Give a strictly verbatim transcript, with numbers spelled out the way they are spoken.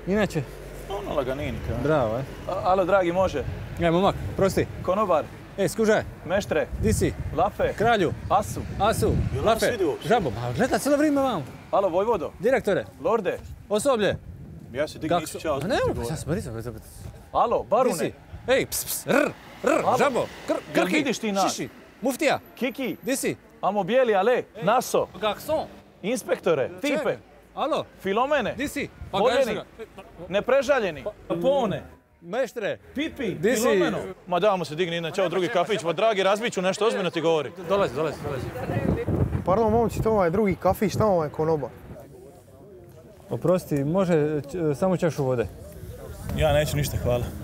Inače? Ono laganinka. Bravo, e. Alo, dragi, može? Ej, momak, prosti. Konobar. Ej, skužaj. Meštre. Di si? Lafe. Kralju. Asu. Asu. Lafe. Žabo. Pa gleda cijelo vrijeme vam. Alo, Vojvodo. Direktore. Lorde. Osoblje. Ja se digni nisi čao. Ne, pa sad smrti se. Alo, barune. Di si? Ej, ps, ps, rr, rr, žabo. Jel vidiš ti nas? Šiši. Muftija. Kiki. Di si? Amo bijeli, ale. Naso. Garçon. Inspektore. Tipe. Alo. Filomene. Di si? Voljeni. Neprežaljeni. Pone. Meštre. Pipi. Di si? Filomeno. Ma damo se digni inače, ovo drugi kafić. Ma dragi, razbit ću nešto, ozbiljno ti govori. Dolazi, dolazi, dolazi. Pardon, momci, to ovaj drugi kafić, tamo ovaj konobar. Oprosti, može samo čašu vode. Ja neću ništa, hvala.